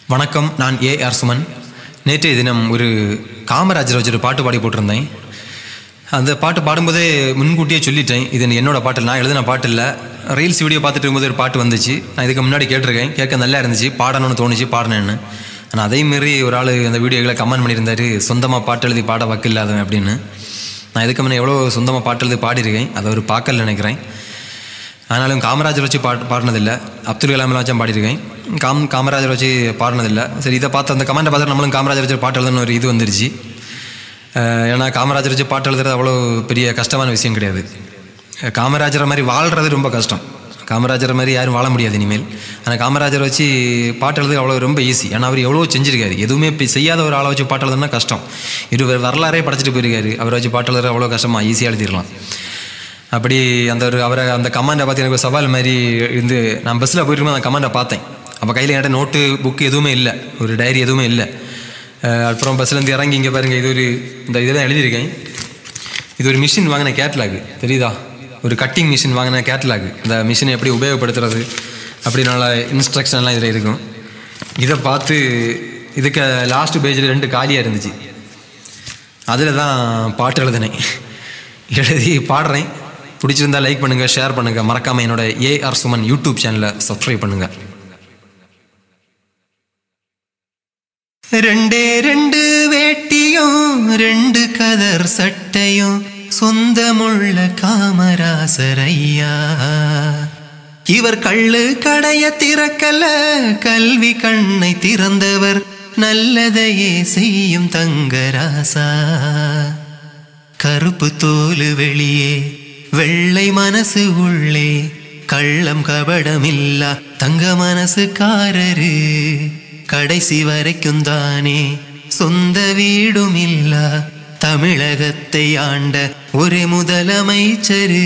வணக்கம். நான் ஏஆர் சுமன். நேற்றைய தினம் ஒரு காமராஜர் வச்சு ஒரு பாட்டு பாடி போட்டிருந்தேன். அந்த பாட்டு பாடும்போதே முன்கூட்டியே சொல்லிட்டேன், இது என்னோடய பாட்டு, நான் எழுதின பாட்டு இல்லை. ரீல்ஸ் வீடியோ பார்த்துட்டு இருக்கும்போது ஒரு பாட்டு வந்துச்சு. நான் இதுக்கு முன்னாடி கேட்டிருக்கேன், கேட்க நல்லா இருந்துச்சு, பாடணும்னு தோணுச்சு, பாடினேன்னு. ஆனால் அதேமாரி ஒரு ஆள் அந்த வீடியோக்களை கமெண்ட் பண்ணியிருந்தார், சொந்தமாக பாட்டு எழுதி பாட வக்கு இல்லாதவன் அப்படின்னு. நான் இதுக்கு முன்னே எவ்வளோ சொந்தமாக பாட்டு எழுதி பாடியிருக்கேன், அதை ஒரு பார்க்கல நினைக்கிறேன். ஆனாலும் காமராஜர் வச்சு பாடினதில்லை, அப்துல் கலாம்லாம் வச்சு பாடியிருக்கேன். காமராஜர் வச்சு பாடினதில்லை. சரி, இதை பார்த்து அந்த கமெண்ட்டை பார்த்து நம்மளும் காமராஜர் வச்சு பாட்டு எழுதுன்னு ஒரு இது வந்துருச்சு. ஏன்னா காமராஜர் வச்சு பாட்டு எழுதுறது அவ்வளோ பெரிய கஷ்டமான விஷயம் கிடையாது. காமராஜரை மாதிரி வாழ்கிறது ரொம்ப கஷ்டம். காமராஜர் மாதிரி யாரும் வாழ முடியாது இனிமேல். ஆனால் காமராஜர் வச்சு பாட்டு எழுது அவ்வளோ ரொம்ப ஈஸி. ஏன்னா அவர் எவ்வளோ செஞ்சுருக்காரு. எதுவுமே செய்யாத ஒரு ஆளை வச்சு பாட்டு எழுதுனா கஷ்டம். வரலாறே படைச்சிட்டு போயிருக்காரு. அவரை வச்சு பாட்டு எழுதுறது அவ்வளோ கஷ்டமாக ஈஸியாக எழுதிடலாம். அப்படி அவரை அந்த கமாண்டை பார்த்து எனக்கு ஒரு சவால் மாதிரி இருந்து, நான் பஸ்ஸில் போயிட்டு அந்த கமாண்டை பார்த்தேன். அப்போ கையில் என்கிட்ட நோட்டு புக்கு எதுவுமே இல்லை, ஒரு டைரி எதுவுமே இல்லை. அப்புறம் பஸ்ஸிலேருந்து இறங்கி இங்கே பாருங்கள், இது ஒரு இந்த இதெல்லாம் எழுதியிருக்கேன். இது ஒரு மிஷின் வாங்கின கேட்லாக் தெரியுதா, ஒரு கட்டிங் மிஷின் வாங்கின கேட்லாக். இந்த மிஷினை எப்படி உபயோகப்படுத்துறது அப்படின்னால இன்ஸ்ட்ரக்ஷன்லாம் இதில் இருக்கும். இதை பார்த்து இதுக்கு லாஸ்ட் பேஜில் 2 காலியாக இருந்துச்சு. அதில் தான் பாட்டு எழுதினேன், எழுதி பாடுறேன். பிடிச்சிருந்தா லைக் பண்ணுங்கள், ஷேர் பண்ணுங்கள். மறக்காமல் என்னோட ஏஆர் சுமன் யூடியூப் சேனலை சப்ஸ்கிரைப் பண்ணுங்கள். 2 வேட்டியும் 2 கதர் சட்டையும் சொந்தமுள்ள காமராசர் ஐயா. இவர் கள்ளு கடைய திறக்கல, கல்வி கண்ணை திறந்தவர், நல்லதையே செய்யும் தங்கராசா. கருப்பு தோலு வெளியே, வெள்ளை மனசு உள்ளே, கள்ளம் கபடமில்லா தங்க மனசுக்காரரு. கடைசி வரைக்கும் தானே சொந்த வீடும் இல்லா தமிழகத்தை ஆண்ட ஒரு முதலமைச்சரு.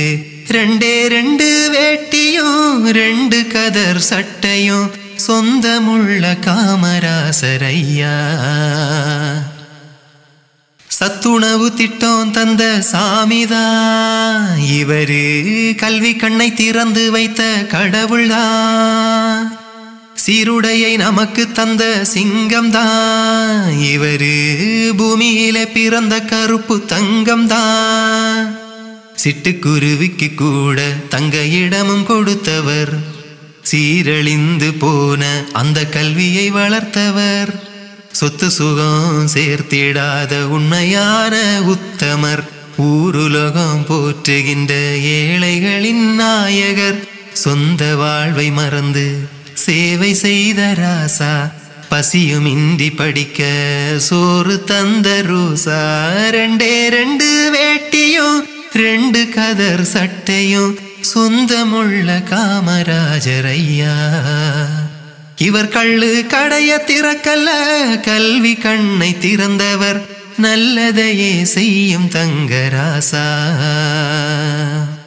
2 வேட்டியும் 2 கதர் சட்டையும் சொந்தமுள்ள காமராசர் ஐயா. சத்துணவு திட்டம் தந்த சாமிதான் இவரு, கல்வி கண்ணை திறந்து வைத்த கடவுள்தான். சீருடையை நமக்கு தந்த சிங்கம்தான் இவரு, பூமியில பிறந்த கருப்பு தங்கம்தான். சிட்டுக்குருவிக்கு கூட தங்க இடமும் கொடுத்தவர், சீரழிந்து போன அந்த கல்வியை வளர்த்தவர். சொத்து சுகம் சேர்த்திடாத உண்மையான உத்தமர், ஊருலகம் போற்றுகின்ற ஏழைகளின் நாயகர். சொந்த வாழ்வை மறந்து சேவை செய்த ராசா, பசியுமின்றி படிக்க சோறு தந்த ரோசா. 2 வேட்டியும் 2 கதர் சட்டையும் சொந்தமுள்ள காமராஜர் ஐயா. இவர் கள்ளு கடைய திறக்கல, கல்வி கண்ணை திறந்தவர், நல்லதையே செய்யும் தங்கராசா.